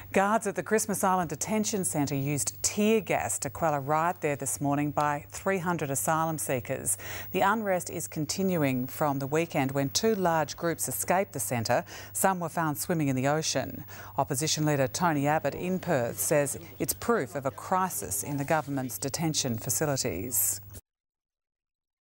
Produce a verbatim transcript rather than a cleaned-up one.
Guards at the Christmas Island Detention Centre used tear gas to quell a riot there this morning by three hundred asylum seekers. The unrest is continuing from the weekend when two large groups escaped the centre. Some were found swimming in the ocean. Opposition leader Tony Abbott in Perth says it's proof of a crisis in the government's detention facilities.